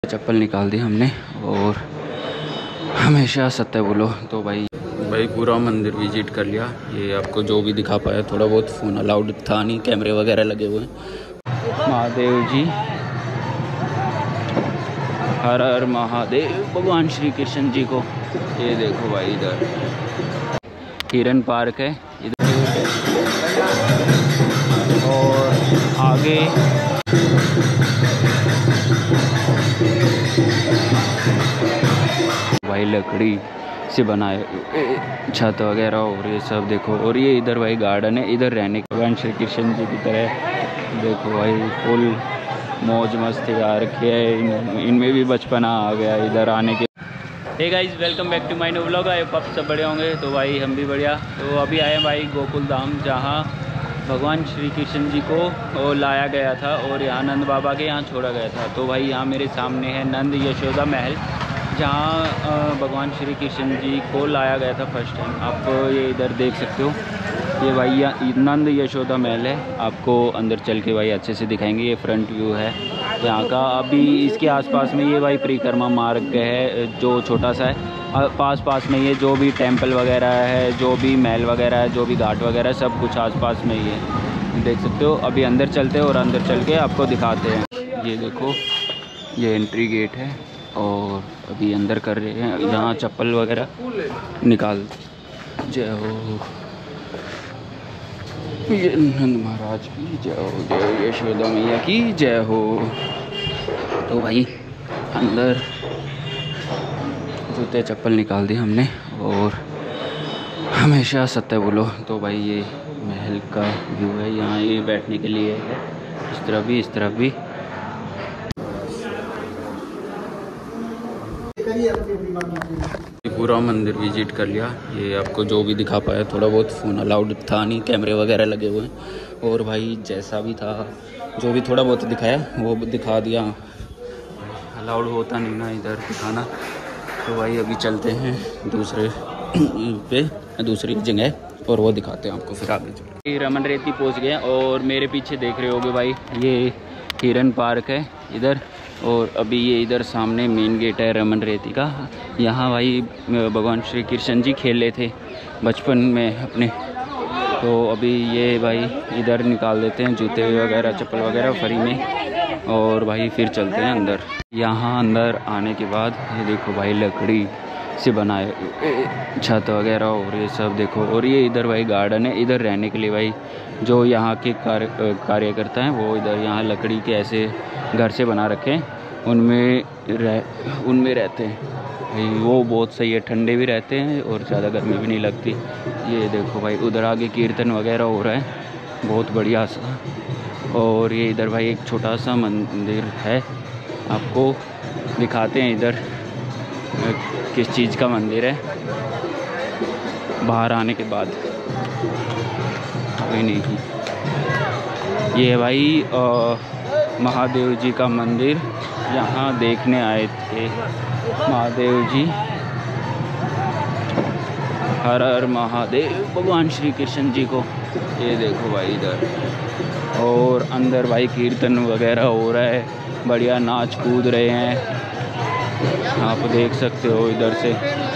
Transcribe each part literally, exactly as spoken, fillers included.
चप्पल निकाल दी हमने और हमेशा सत्य बोलो। तो भाई भाई पूरा मंदिर विजिट कर लिया। ये आपको जो भी दिखा पाया, थोड़ा बहुत फ़ोन अलाउड था नहीं, कैमरे वगैरह लगे हुए हैं। महादेव जी, हर हर महादेव, भगवान श्री कृष्ण जी को। ये देखो भाई इधर हिरन पार्क है इधर, और आगे भाई लकड़ी से बनाए छत वगैरह और ये सब देखो। और ये इधर भाई गार्डन है, इधर रहने के भगवान श्री कृष्ण जी की तरह देखो भाई फुल मौज मस्ती आ रखी है। इनमें भी बचपना आ गया इधर आने के। Hey guys, welcome back to my new vlog. I hope आप सब बढ़िया होंगे। तो भाई हम भी बढ़िया। तो अभी आए भाई गोकुल धाम, जहाँ भगवान श्री कृष्ण जी को लाया गया था और यहाँ नंद बाबा के यहाँ छोड़ा गया था। तो भाई यहाँ मेरे सामने है नंद यशोदा महल, जहाँ भगवान श्री कृष्ण जी को लाया गया था फर्स्ट टाइम। आप ये इधर देख सकते हो, ये भाई नंद यशोदा महल है। आपको अंदर चल के भाई अच्छे से दिखाएंगे। ये फ्रंट व्यू है यहाँ का। अभी इसके आसपास में ये भाई परिक्रमा मार्ग है जो छोटा सा है। पास पास में ये जो भी टेंपल वगैरह है, जो भी महल वगैरह है, जो भी घाट वगैरह है, सब कुछ आसपास में ही है, देख सकते हो। अभी अंदर चलते हैं और अंदर चल के आपको दिखाते हैं। ये देखो, ये एंट्री गेट है और अभी अंदर कर रहे हैं। यहाँ चप्पल वगैरह निकाल। जय हो ये नंद महाराज की जय हो, जय यशोदा मैया की जय हो। तो भाई अंदर जूते चप्पल निकाल दी हमने और हमेशा सत्य बोलो। तो भाई ये महल का व्यू है, यहाँ ये बैठने के लिए है, इस तरफ भी इस तरफ भी। पूरा मंदिर विजिट कर लिया। ये आपको जो भी दिखा पाया, थोड़ा बहुत फ़ोन अलाउड था नहीं, कैमरे वगैरह लगे हुए हैं। और भाई जैसा भी था, जो भी थोड़ा बहुत दिखाया वो दिखा दिया। अलाउड होता नहीं ना इधर दिखाना। तो भाई अभी चलते हैं दूसरे पे, दूसरी जगह, और वो दिखाते हैं आपको फिर आगे चल। रमन रेती पहुँच गए और मेरे पीछे देख रहे होगे भाई, ये हिरन पार्क है इधर। और अभी ये इधर सामने मेन गेट है रमन रेती का। यहाँ भाई भगवान श्री कृष्ण जी खेले थे बचपन में अपने। तो अभी ये भाई इधर निकाल देते हैं जूते वगैरह चप्पल वगैरह फ्री में, और भाई फिर चलते हैं अंदर। यहाँ अंदर आने के बाद ये देखो भाई लकड़ी से बनाए छत वगैरह और ये सब देखो। और ये इधर भाई गार्डन है, इधर रहने के लिए भाई जो यहाँ के कार्य कार्यकर्ता हैं वो इधर यहाँ लकड़ी के ऐसे घर से बना रखे हैं, उनमें रह उनमें रहते हैं भाई। वो बहुत सही है, ठंडे भी रहते हैं और ज़्यादा गर्मी भी नहीं लगती। ये देखो भाई उधर आगे कीर्तन वगैरह हो रहा है, बहुत बढ़िया सा। और ये इधर भाई एक छोटा सा मंदिर है, आपको दिखाते हैं इधर किस चीज़ का मंदिर है बाहर आने के बाद। कोई नहीं, ये है भाई आ, महादेव जी का मंदिर, यहाँ देखने आए थे महादेव जी। हर हर महादेव, भगवान श्री कृष्ण जी को। ये देखो भाई इधर, और अंदर भाई कीर्तन वगैरह हो रहा है, बढ़िया नाच कूद रहे हैं, आप देख सकते हो इधर से।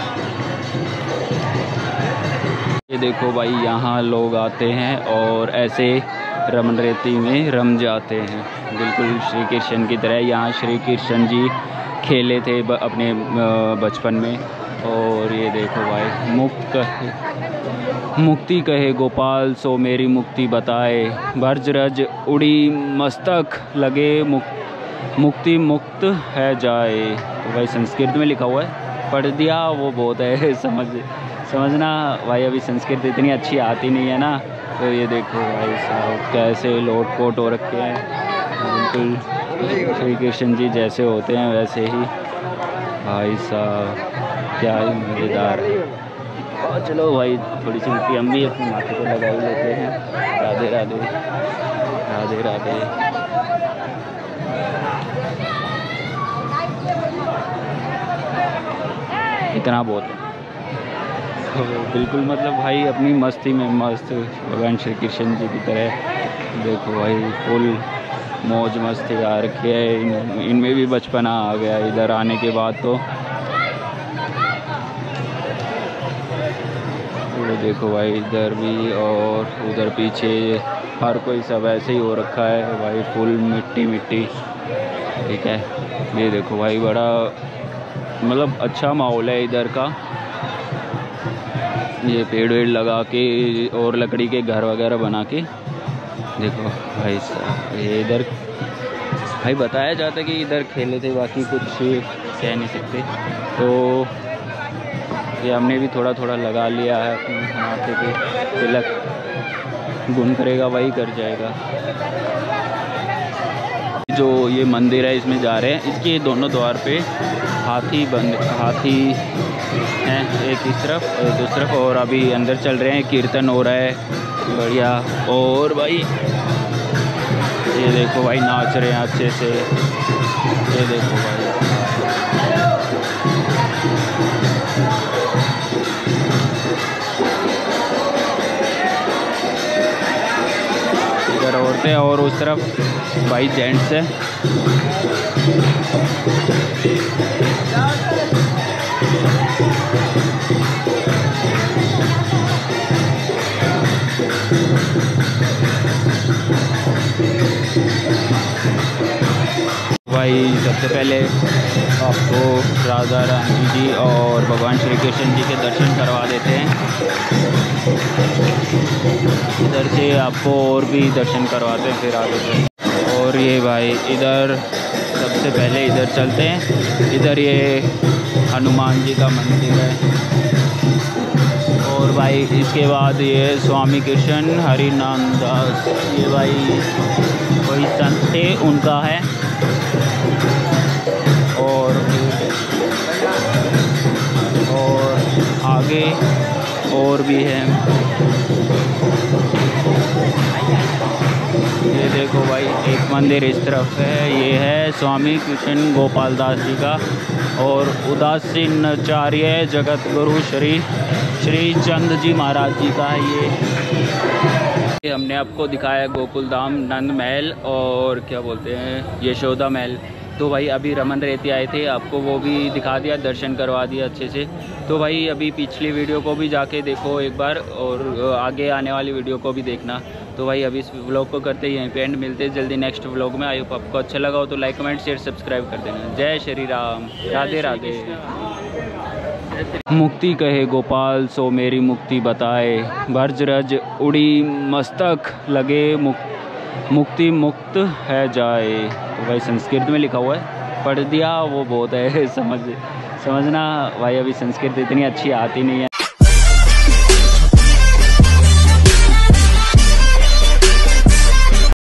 ये देखो भाई यहाँ लोग आते हैं और ऐसे रमन रेती में रम जाते हैं, बिल्कुल श्री कृष्ण की तरह। यहाँ श्री कृष्ण जी खेले थे अपने बचपन में। और ये देखो भाई मुक्त कहे मुक्ति कहे गोपाल, सो मेरी मुक्ति बताए, ब्रजरज उड़ी मस्तक लगे, मुक्त मुक्ति मुक्त है जाए। तो भाई संस्कृत में लिखा हुआ है, पढ़ दिया वो बहुत है, समझ समझना भाई। अभी संस्कृत इतनी अच्छी आती नहीं है ना। तो ये देखो भाई साहब कैसे लोट पोट हो रखे हैं, बिल्कुल श्री कृष्ण जी जैसे होते हैं वैसे ही भाई साहब, क्या ही मज़ेदार है। और चलो भाई थोड़ी सी मिट्टी हम भी अपने माथे को लगा ही लेते हैं। राधे राधे, राधे राधे। इतना बहुत है बिल्कुल, मतलब भाई अपनी मस्ती में मस्त भगवान श्री कृष्ण जी की तरह। देखो भाई फुल मौज मस्ती आ रखी है। इन, इनमें भी बचपना आ गया इधर आने के बाद। तो ये देखो भाई इधर भी और उधर पीछे हर कोई सब ऐसे ही हो रखा है भाई, फुल मिट्टी मिट्टी। ठीक है, ये देखो भाई बड़ा मतलब अच्छा माहौल है इधर का। ये पेड़ वेड़ लगा के और लकड़ी के घर वगैरह बना के देखो भाई साहब। ये इधर भाई बताया जाता है कि इधर खेले थे, बाकी कुछ कह नहीं सकते। तो ये हमने भी थोड़ा थोड़ा लगा लिया है अपने माथे पे तिलक। गुण करेगा वही कर जाएगा। जो ये मंदिर है इसमें जा रहे हैं, इसके दोनों द्वार पे हाथी बंद हाथी हैं, एक इस तरफ एक उस तरफ। और अभी अंदर चल रहे हैं, कीर्तन हो रहा है बढ़िया। और भाई ये देखो भाई नाच रहे हैं अच्छे से। ये देखो भाई इधर औरतें और उस तरफ भाई जेंट्स है। भाई सबसे पहले आपको राधा रानी जी और भगवान श्री कृष्ण जी के दर्शन करवा देते हैं। इधर से आपको और भी दर्शन करवाते हैं फिर आगे से। और ये भाई इधर सबसे पहले इधर चलते हैं। इधर ये हनुमान जी का मंदिर है। और भाई इसके बाद ये स्वामी कृष्ण हरिनाम दास, ये भाई कोई संत थे उनका है। और और आगे और भी है। ये देखो भाई एक मंदिर इस तरफ है, ये है स्वामी कृष्ण गोपाल दास जी का। और उदासीनाचार्य जगत गुरु श्री श्री चंद जी महाराज जी का है ये। ये हमने आपको दिखाया गोकुल धाम, नंद महल और क्या बोलते हैं यशोदा महल। तो भाई अभी रमन रेती आए थे, आपको वो भी दिखा दिया, दर्शन करवा दिया अच्छे से। तो भाई अभी पिछली वीडियो को भी जाके देखो एक बार, और आगे आने वाली वीडियो को भी देखना। तो भाई अभी इस व्लॉग को करते ही यहीं पे एंड, मिलते जल्दी नेक्स्ट व्लॉग में। आई होप आपको अच्छा लगा हो तो लाइक कमेंट शेयर सब्सक्राइब कर देना। जय श्री राम, राधे राधे। मुक्ति कहे गोपाल सो मेरी मुक्ति बताए, भर्ज रज उड़ी मस्तक लगे मुक्ति मुक्ति मुक्त है जाए। तो भाई संस्कृत में लिखा हुआ है, पढ़ दिया वो बहुत है। समझ समझना भाई, अभी संस्कृत इतनी अच्छी आती नहीं है।